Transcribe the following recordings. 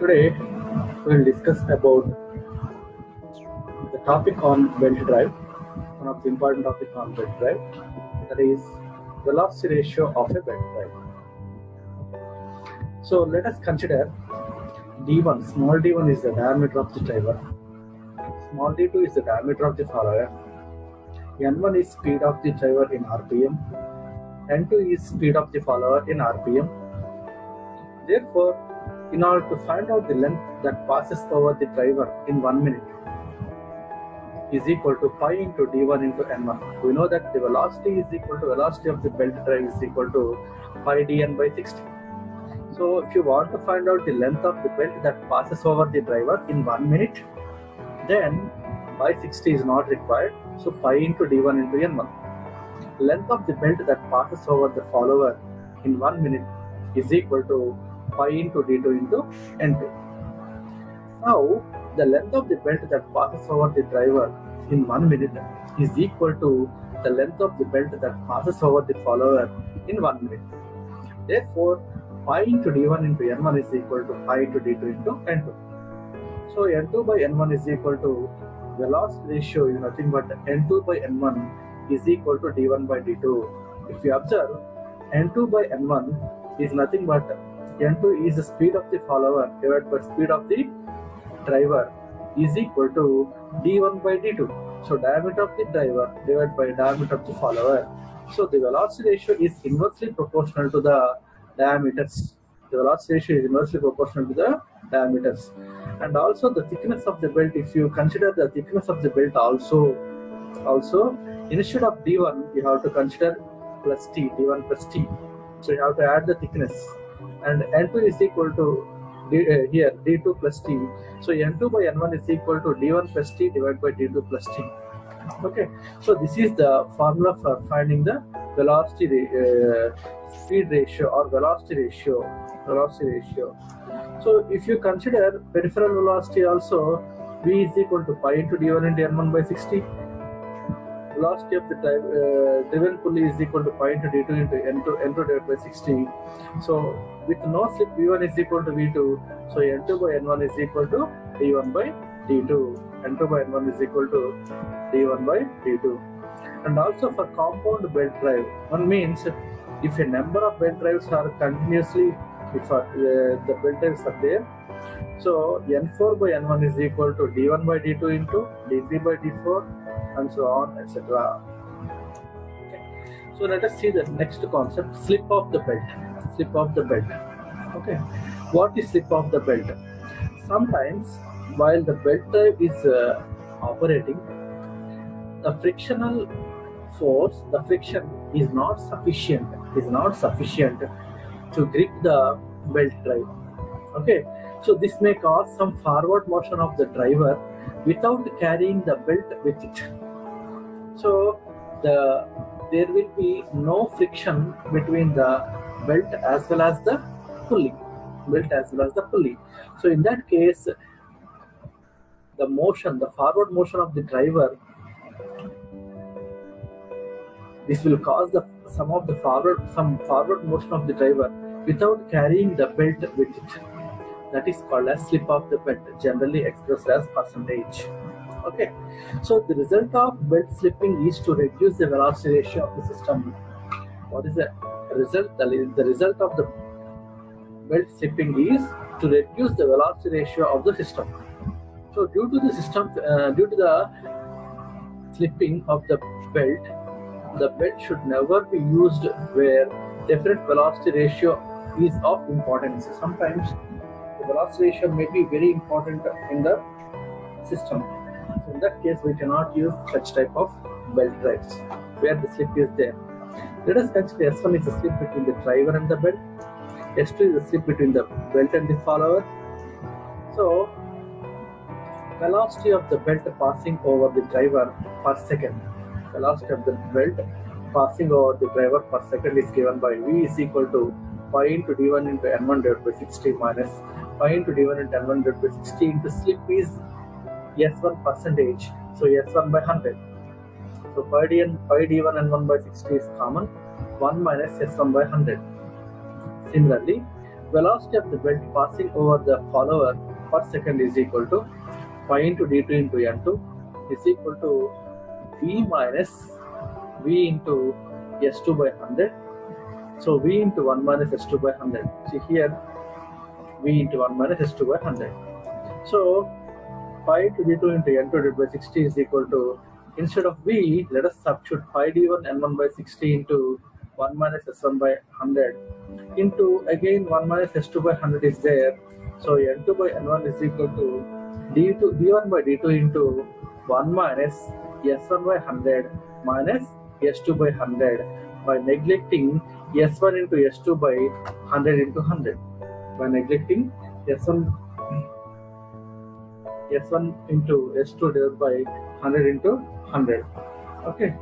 Today we will discuss about the topic on belt drive, one of the important topics on belt drive, that is velocity ratio of a belt drive. So let us consider D1. Small d1 is the diameter of the driver, small d2 is the diameter of the follower, n1 is speed of the driver in RPM, n2 is speed of the follower in RPM. Therefore, in order to find out the length that passes over the driver in 1 minute is equal to pi into d1 into n1. We know that the velocity is equal to velocity of the belt drive is equal to pi dn by 60. So if you want to find out the length of the belt that passes over the driver in 1 minute, then pi 60 is not required. So pi into d1 into n1. Length of the belt that passes over the follower in 1 minute is equal to pi into d2 into n2. Now, the length of the belt that passes over the driver in 1 minute is equal to the length of the belt that passes over the follower in 1 minute. Therefore, pi into d1 into n1 is equal to pi into d2 into n2. So, n2 by n1 is equal to velocity ratio is nothing but n2 by n1 is equal to d1 by d2. If you observe, n2 by n1 is nothing but n2 is the speed of the follower divided by speed of the driver is equal to d1 by d2. So diameter of the driver divided by diameter of the follower. So the velocity ratio is inversely proportional to the diameters. The velocity ratio is inversely proportional to the diameters. And also the thickness of the belt, if you consider the thickness of the belt also instead of d1 you have to consider plus t, d1 plus t. So you have to add the thickness, and n2 is equal to here d2 plus t. So n2 by n1 is equal to d1 plus t divided by d2 plus t. Okay, so this is the formula for finding the velocity speed ratio or velocity ratio. So if you consider peripheral velocity also, v is equal to pi into d1 into n1 by 60. Velocity of the driven pulley is equal to pi into d2 into n2 divided by 60. So with no slip, v1 is equal to v2. So n2 by n1 is equal to d1 by d2. n2 by n1 is equal to d1 by d2. And also for compound belt drive, one means if a number of belt drives are continuously, if the belt drives are there, so n4 by n1 is equal to d1 by d2 into d3 by d4 and so on, etc. Okay. So let us see the next concept, slip of the belt. Slip of the belt. Okay. What is slip of the belt? Sometimes while the belt drive is operating, the frictional force, the friction is not sufficient to grip the belt drive. Okay. So this may cause some forward motion of the driver without carrying the belt with it. So there will be no friction between the belt as well as the pulley. So in that case, the forward motion of the driver, this will cause some forward motion of the driver without carrying the belt with it. That is called as slip of the belt, generally expressed as percentage. Okay, so the result of belt slipping is to reduce the velocity ratio of the system. What is the result? The result of the belt slipping is to reduce the velocity ratio of the system. So due to the slipping of the belt should never be used where different velocity ratio is of importance. Sometimes the velocity ratio may be very important in the system. So in that case, we cannot use such type of belt drives where the slip is there. Let us consider S1 is the slip between the driver and the belt. S2 is the slip between the belt and the follower. So velocity of the belt passing over the driver per second. Velocity of the belt passing over the driver per second is given by v is equal to pi into d1 into n1 divided by 60 minus pi into d1 into n1 divided by 60 into slip is s1 percentage. So s1 by 100. So pi d1 n1 by 60 is common. 1 minus s1 by 100. Similarly, velocity of the belt passing over the follower per second is equal to pi into d2 into n2 is equal to v minus v into s2 by 100. So v into 1 minus s2 by 100. See here, v into 1 minus s2 by 100. So pi into d2 into n2 divided by 60 is equal to, instead of v, let us substitute pi d1 n1 by 60 into 1 minus s1 by 100 into, again 1 minus s2 by 100 is there. So n2 by n1 is equal to d1 by d2 into 1 minus s1 by 100 minus s2 by 100 by neglecting s1 into s2 by 100 into 100. By neglecting s1 into s2 divided by 100 into 100. Okay.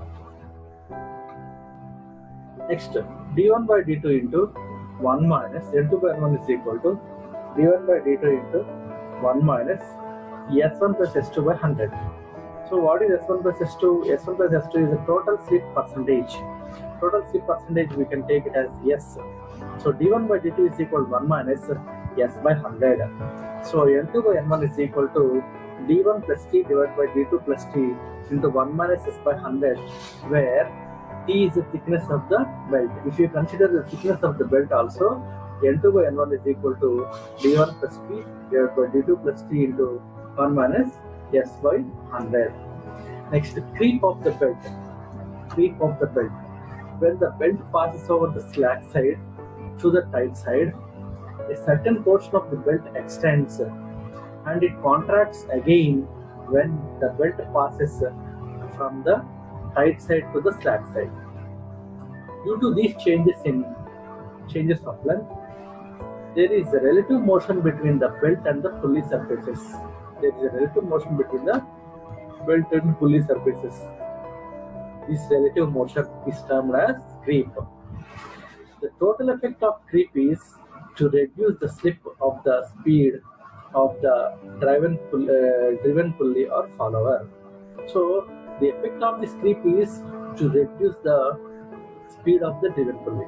Next, d1 by d2 into 1 minus n2 by n1 is equal to d1 by d2 into 1 minus s1 plus s2 by 100. So what is s1 plus s2? S1 plus s2 is the total slip percentage. Total slip percentage we can take it as s. So d1 by d2 is equal to 1 minus s by 100. So n2 by n1 is equal to d1 plus t divided by d2 plus t into 1 minus s by 100, where t is the thickness of the belt. If you consider the thickness of the belt also, n2 by n1 is equal to d1 plus t divided by d2 plus t into 1 minus s by 100. Next, creep of the belt. Creep of the belt. When the belt passes over the slack side to the tight side, a certain portion of the belt extends and it contracts again when the belt passes from the tight side to the slack side. Due to these changes of length, there is a relative motion between the belt and the pulley surfaces. There is a relative motion between the belt and pulley surfaces. This relative motion is termed as creep. The total effect of creep is to reduce the slip of the speed of the driven pulley or follower. So the effect of this creep is to reduce the speed of the driven pulley.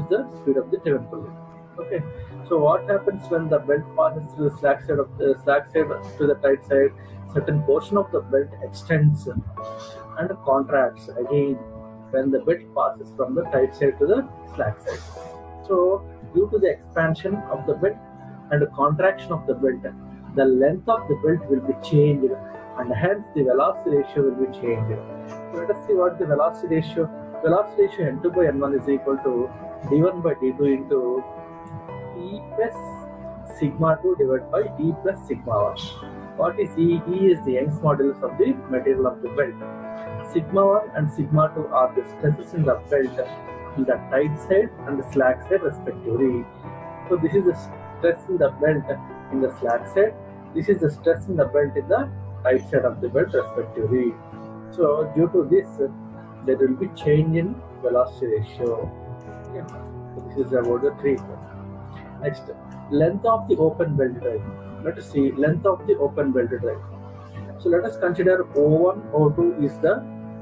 Okay. So what happens when the belt passes through the slack side to the tight side? Certain portion of the belt extends and contracts again when the belt passes from the tight side to the slack side. So due to the expansion of the belt and the contraction of the belt, the length of the belt will be changed and hence the velocity ratio will be changed. So let us see what the velocity ratio. Velocity ratio n2 by n1 is equal to d1 by d2 into E plus sigma 2 divided by E plus sigma 1. What is E? E is the Young's modulus of the material of the belt. Sigma 1 and sigma 2 are the stresses in the belt in the tight side and the slack side respectively. So this is the stress in the belt in the slack side. This is the stress in the belt in the tight side of the belt respectively. So due to this, there will be change in velocity ratio. Okay. So this is about the creep. Next, length of the open belt drive. Let us see length of the open belt drive. So let us consider O1, O2 is the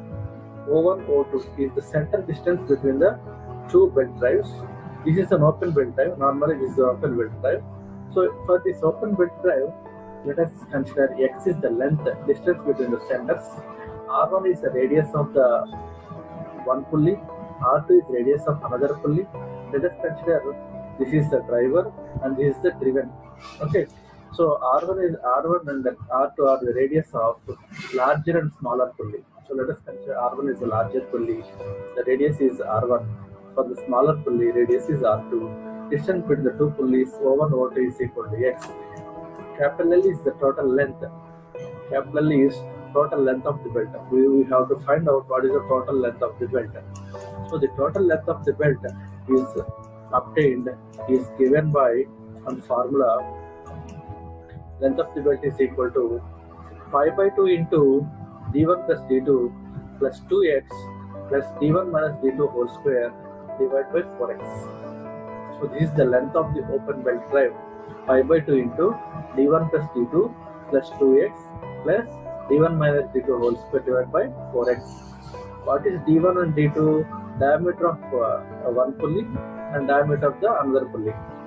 center distance between the two belt drives. This is an open belt drive. Normally this is an open belt drive. So for this open belt drive, let us consider X is the length distance between the centers. R1 is the radius of the one pulley. R2 is radius of another pulley. Let us consider this is the driver and this is the driven. Okay. So R1 and R2 are the radius of larger and smaller pulley. So let us consider R1 is the larger pulley. The radius is R1. For the smaller pulley, radius is R2. Distance between the two pulleys O1 O2 is equal to X. Capital L is the total length. Capital L is total length of the belt. We have to find out what is the total length of the belt. So the total length of the belt is obtained is given by one formula. Length of the belt is equal to pi by 2 into d1 plus d2 plus 2x plus d1 minus d2 whole square divided by 4x. So this is the length of the open belt drive. Pi by 2 into d1 plus d2 plus 2x plus d1 minus d2 whole square divided by 4x. What is d1 and d2? Diameter of one pulley and diameter of the another pulley.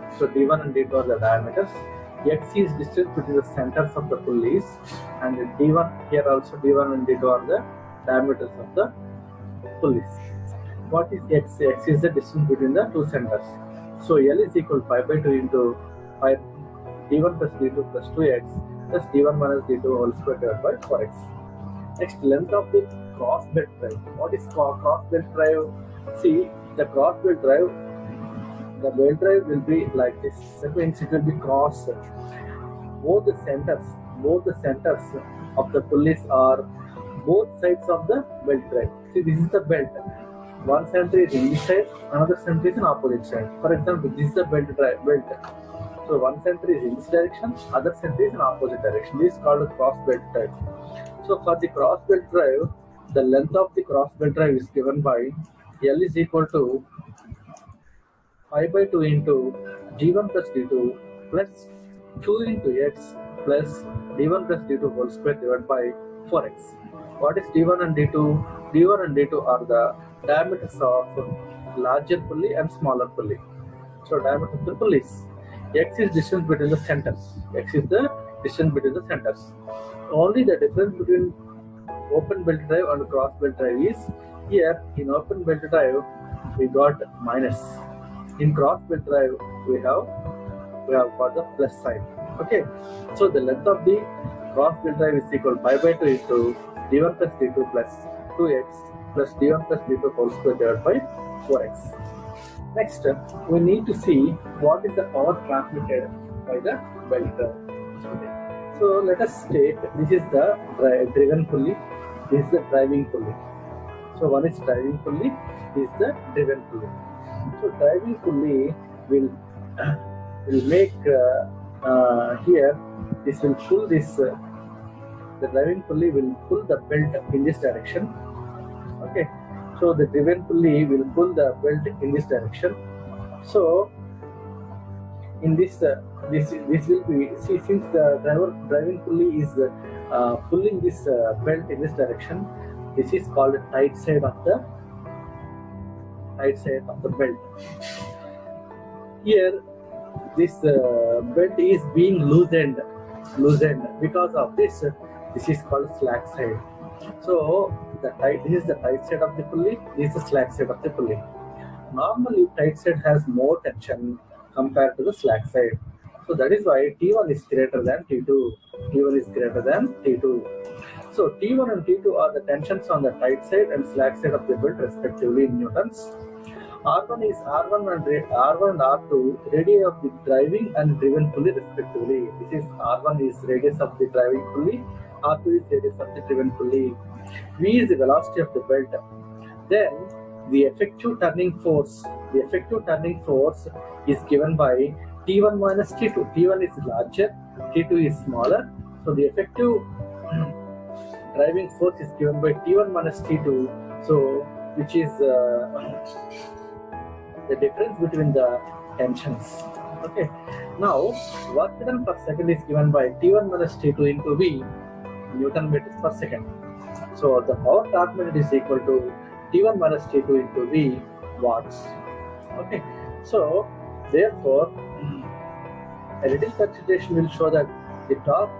So D1 and D2 are the diameters. X is distance between the centers of the pulleys, and D1 here also D1 and D2 are the diameters of the pulleys. What is X? X is the distance between the two centers. So L is equal to pi by 2 into pi D1 plus D2 plus 2x plus D1 minus D2 whole square divided by 4x. Next, length of the cross belt drive. What is cross belt drive? See, the cross belt drive, the belt drive will be like this. That means it will be cross. Both the centers of the pulleys are both sides of the belt drive. See, this is the belt. One center is in this side, another center is in opposite side. For example, this is the belt. So one center is in this direction, other center is in opposite direction. This is called a cross belt drive. So for the cross belt drive, the length of the cross belt drive is given by L is equal to pi by 2 into D1 plus D2 plus 2 into x plus D1 plus D2 whole square divided by 4x. What is D1 and D2? D1 and D2 are the diameters of larger pulley and smaller pulley. So diameter of the pulleys. X is distance between the centers. X is the distance between the centers. Only the difference between open belt drive and cross belt drive is here in open belt drive we got minus. In cross belt drive we have got the plus sign. Okay. So the length of the cross belt drive is equal to pi by 2 into D1 plus D2 plus 2x plus D1 plus D2 whole square divided by 4x. Next, we need to see what is the power transmitted by the belt drive. Okay. So let us take this is the driven pulley, this is the driving pulley. So one is driving pulley, this is the driven pulley. So driving pulley will make here this will pull this. The driving pulley will pull the belt in this direction. Okay, so the driven pulley will pull the belt in this direction. So in this this will be, see, since the driving pulley is pulling this belt in this direction, this is called the tight side of the belt. Here this belt is being loosened because of this. This is called slack side. So this is the tight side of the pulley, this is the slack side of the pulley. Normally tight side has more tension compared to the slack side. So that is why T1 is greater than T2. T1 is greater than T2. So T1 and T2 are the tensions on the tight side and slack side of the belt respectively in newtons. R1 is R1 and R2 radii of the driving and driven pulley respectively. This is R1 is radius of the driving pulley, R2 is radius of the driven pulley. V is the velocity of the belt. Then the effective turning force is given by T1 minus T2. T1 is larger, T2 is smaller. So the effective driving force is given by T1 minus T2. So which is the difference between the tensions. Okay. Now work done per second is given by T1 minus T2 into V, Newton meters per second. So the power transmitted is equal to T1 minus T2 into V watts. Okay. So therefore, a little consideration will show that the torque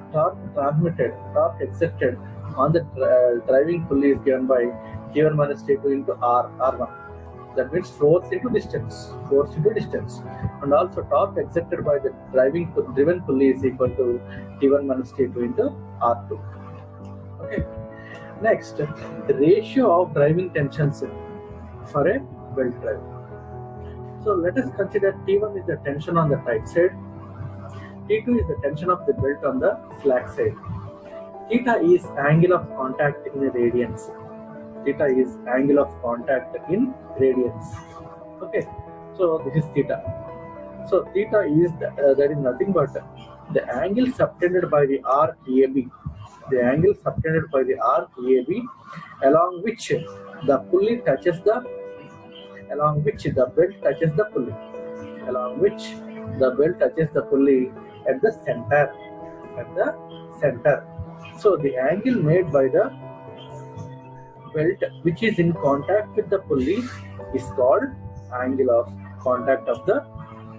exerted on the driving pulley is given by T1 minus T2 into R1. That means force into distance, and also torque exerted by the driven pulley is equal to T1 minus T2 into R2. Okay. Next, the ratio of driving tensions for a belt drive. So let us consider T1 is the tension on the tight side, T2 is the tension of the belt on the slack side. Theta is angle of contact in radians. Theta is angle of contact in radians. Okay, so this is theta. So theta is that is nothing but the angle subtended by the arc AB. The angle subtended by the arc AB, along which the pulley touches the, along which the belt touches the pulley, along which the belt touches the pulley at the center. At the center. So the angle made by the belt which is in contact with the pulley is called angle of contact of the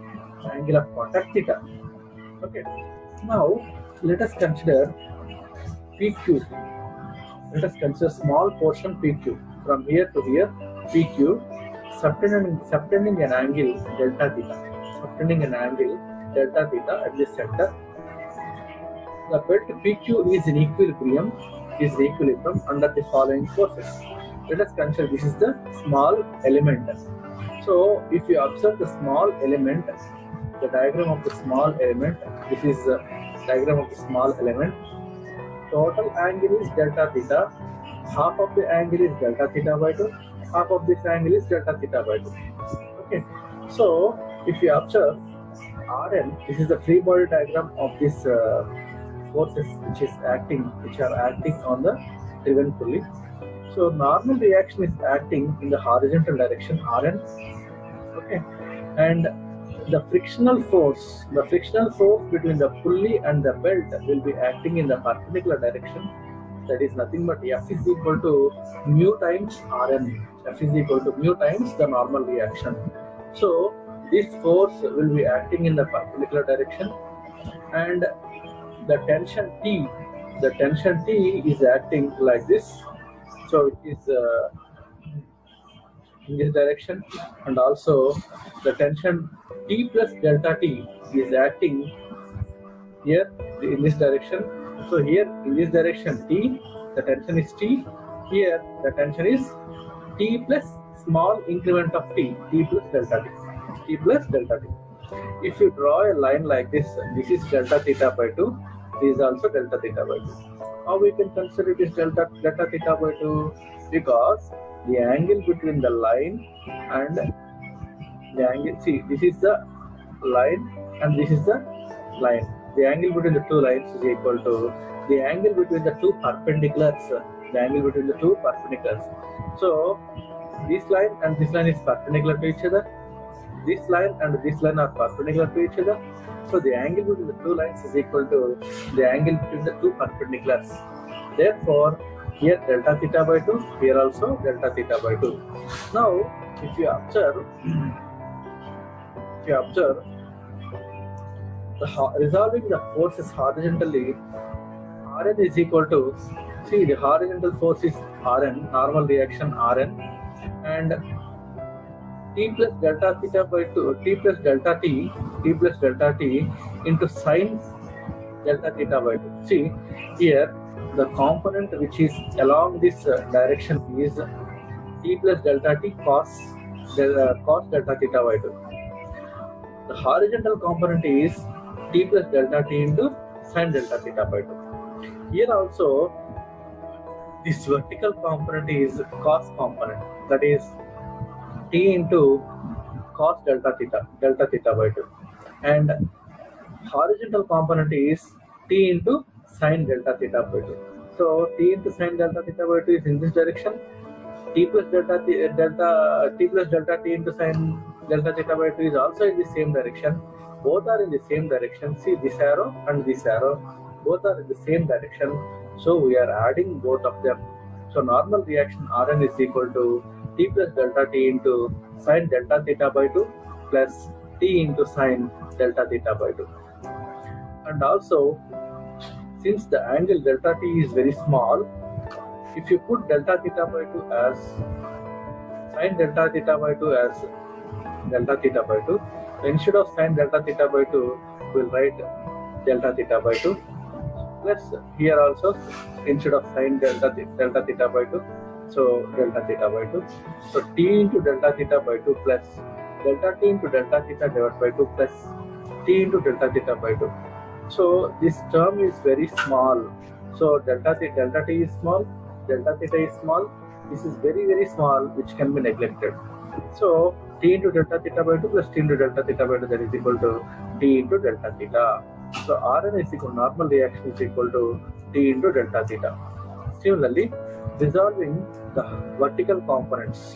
angle of contact theta. Okay. Now let us consider PQ. Let us consider small portion PQ from here to here. PQ subtending an angle delta theta. Subtending an angle delta theta at the center. The belt PQ is in equilibrium under the following forces. Let us consider this is the small element. So if you observe the small element, the diagram of the small element, this is the diagram of the small element. Total angle is delta theta. Half of the angle is delta theta by 2. Half of this angle is delta theta by 2. Okay. So if you observe Rn, this is the free body diagram of this forces which are acting on the driven pulley. So normal reaction is acting in the horizontal direction Rn. Okay, and the frictional force between the pulley and the belt will be acting in the perpendicular direction. That is nothing but F is equal to mu times Rn. F is equal to mu times the normal reaction. So this force will be acting in the perpendicular direction, and the tension T is acting like this. So it is in this direction, and also the tension T plus delta T is acting here in this direction. So here in this direction T, the tension is T. Here the tension is T plus small increment of T plus delta T. T plus delta T. If you draw a line like this is delta theta by 2. This is also delta theta by 2. How we can consider it is delta theta by 2? Because the angle between the line and the angle, see, this is the line and this is the line. The angle between the two lines is equal to the angle between the two perpendiculars. So this line and this line is perpendicular to each other. This line and this line are perpendicular to each other. So the angle between the two lines is equal to the angle between the two perpendiculars. Therefore, here delta theta by 2, here also delta theta by 2. Now, if you observe resolving the forces horizontally, Rn is equal to, see, the horizontal force is Rn, normal reaction Rn, and T plus delta theta by 2, T plus delta T into sine delta theta by 2. See, here the component which is along this direction is T plus delta T cos delta theta by 2. The horizontal component is T plus delta T into sine delta theta by 2. Here also, this vertical component is cos component, that is T into cos delta theta by 2, and horizontal component is T into sine delta theta by 2. So T into sine delta theta by 2 is in this direction. T plus delta T into sine delta theta by 2 is also in the same direction. Both are in the same direction. See, this arrow and this arrow, both are in the same direction. So we are adding both of them. So normal reaction Rn is equal to T plus delta T into sine delta theta by 2 plus T into sine delta theta by 2. And also, since the angle delta T is very small, if you put delta theta by 2 as sine delta theta by 2 as delta theta by 2, instead of sine delta theta by 2, we'll write delta theta by 2. Plus here also, instead of sine delta theta by 2, so delta theta by 2. So T into delta theta by 2 plus delta T into delta theta divided by 2 plus T into delta theta by 2. So this term is very small. So delta T is small, delta theta is small. This is very, very small, which can be neglected. So T into delta theta by 2 plus T into delta theta by 2, that is equal to T into delta theta. So Rn is equal, normal reaction is equal to T into delta theta. Similarly, resolving the vertical components.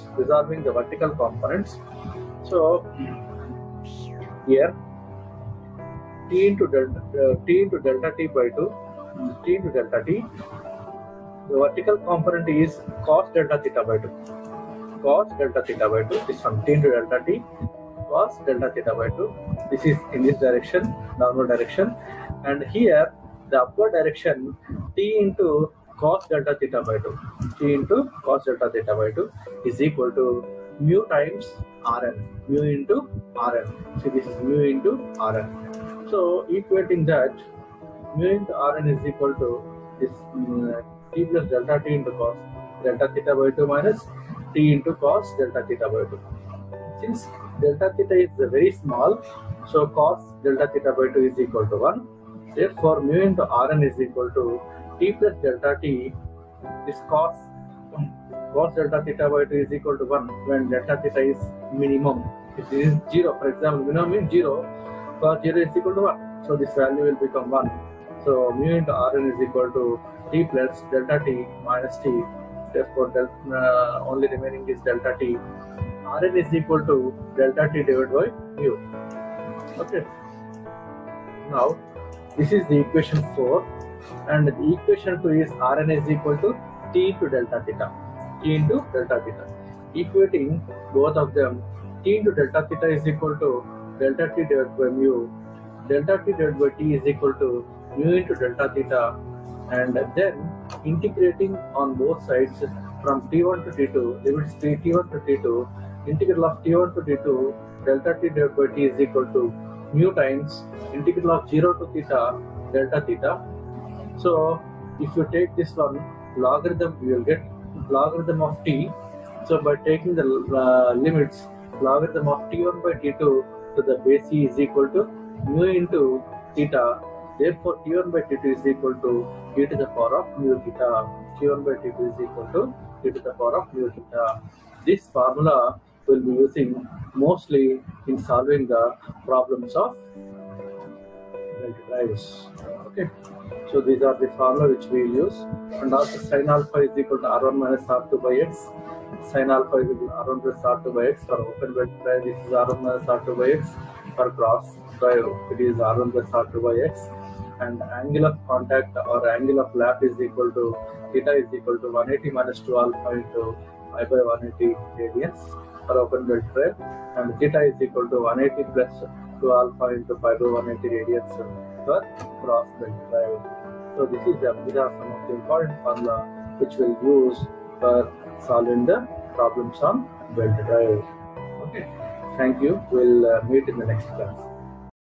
So here T into delta T by 2, T into delta T. The vertical component is cos delta theta by 2. Cos delta theta by 2 is from T into delta T. cos delta theta by 2. This is in this direction, normal direction, and here the upward direction t into cos delta theta by 2. T into cos delta theta by 2 is equal to mu times Rn. Mu into Rn. See, this is mu into Rn. So equating that, mu into Rn is equal to this t plus delta t into cos delta theta by 2 minus t into cos delta theta by 2. Since delta theta is very small, so cos delta theta by 2 is equal to 1. Therefore, mu into Rn is equal to t plus delta t. This cos delta theta by 2 is equal to 1 when delta theta is minimum. If this is 0, for example, minimum means 0, cos 0 is equal to 1. So this value will become 1. So mu into Rn is equal to t plus delta t minus t. Therefore, only remaining is delta t. Rn is equal to delta t divided by mu. Okay. Now, this is the equation 4, and the equation 2 is Rn is equal to t into delta theta. T into delta theta. Equating both of them, t into delta theta is equal to delta t divided by mu. Delta t divided by t is equal to mu into delta theta, and then integrating on both sides from t1 to t2, limits t1 to t2, integral of t1 to t2, delta t divided by t is equal to mu times integral of 0 to theta, delta theta. So if you take this one, logarithm, you will get logarithm of t. So by taking the limits, logarithm of t1 by t2 to the base e is equal to mu into theta. Therefore, t1 by t2 is equal to e to the power of mu theta. t1 by t2 is equal to e to the power of mu theta. This formula will be using mostly in solving the problems of belt drives. Okay. So these are the formula which we use, and also sin alpha is equal to R1 minus R2 by X. Sin alpha is equal to R1 plus R2 by X. For open belt drive, this is R1 minus R2 by X. For cross drive, it is R1 plus R2 by X. And angle of contact or angle of lap is equal to theta is equal to 180 minus 2 alpha into pi by 180 radians for open belt drive, and theta is equal to 180 plus 2 alpha into pi by 180 radians for cross belt drive. So these are some of the important formula which we'll use for solving the problems on belt drive. Okay, thank you. We'll meet in the next class.